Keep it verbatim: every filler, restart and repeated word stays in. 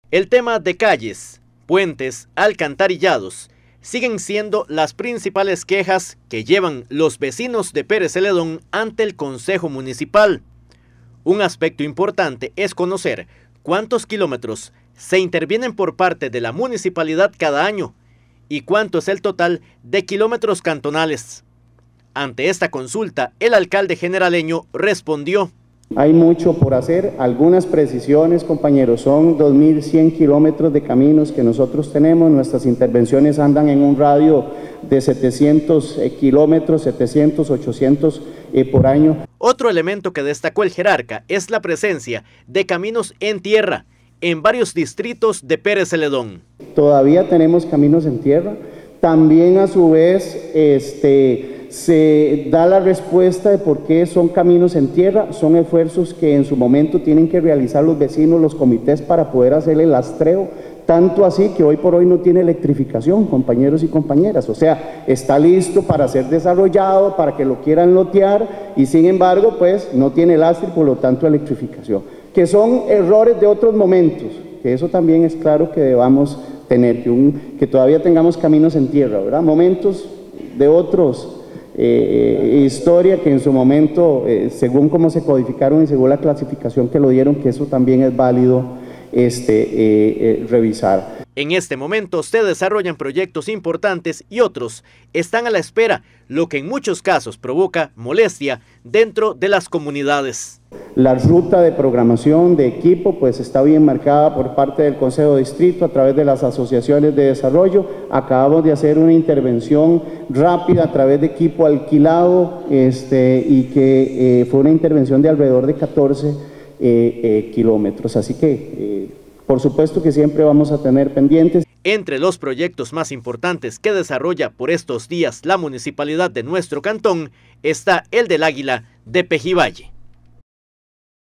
El tema de calles, puentes, alcantarillados siguen siendo las principales quejas que llevan los vecinos de Pérez Celedón ante el Consejo Municipal. Un aspecto importante es conocer cuántos kilómetros se intervienen por parte de la municipalidad cada año y cuánto es el total de kilómetros cantonales. Ante esta consulta, el alcalde generaleño respondió: hay mucho por hacer, algunas precisiones, compañeros, son dos mil cien kilómetros de caminos que nosotros tenemos, nuestras intervenciones andan en un radio de setecientos kilómetros, setecientos, ochocientos eh, por año. Otro elemento que destacó el jerarca es la presencia de caminos en tierra en varios distritos de Pérez Celedón. Todavía tenemos caminos en tierra, también a su vez este... se da la respuesta de por qué son caminos en tierra. Son esfuerzos que en su momento tienen que realizar los vecinos, los comités, para poder hacer el rastreo, tanto así que hoy por hoy no tiene electrificación, compañeros y compañeras, o sea, está listo para ser desarrollado, para que lo quieran lotear, y sin embargo, pues, no tiene lastre y por lo tanto electrificación, que son errores de otros momentos, que eso también es claro que debamos tener, que, un, que todavía tengamos caminos en tierra, ¿verdad? Momentos de otros Eh, historia que en su momento, eh, según cómo se codificaron y según la clasificación que lo dieron, que eso también es válido este, eh, eh, revisar. En este momento se desarrollan proyectos importantes y otros están a la espera, lo que en muchos casos provoca molestia dentro de las comunidades. La ruta de programación de equipo pues está bien marcada por parte del Consejo de Distrito a través de las asociaciones de desarrollo. Acabamos de hacer una intervención rápida a través de equipo alquilado este, y que eh, fue una intervención de alrededor de catorce eh, eh, kilómetros. Así que eh, por supuesto que siempre vamos a tener pendientes. Entre los proyectos más importantes que desarrolla por estos días la municipalidad de nuestro cantón está el del Águila de Pejivalle.